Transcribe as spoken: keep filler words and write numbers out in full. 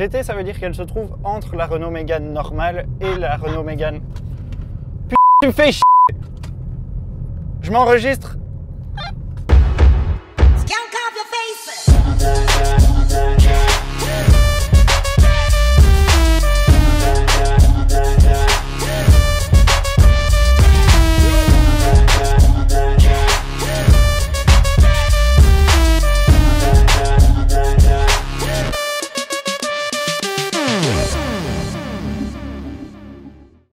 G T, ça veut dire qu'elle se trouve entre la Renault Mégane normale et la Renault Mégane... Putain, tu me fais chier. Je m'enregistre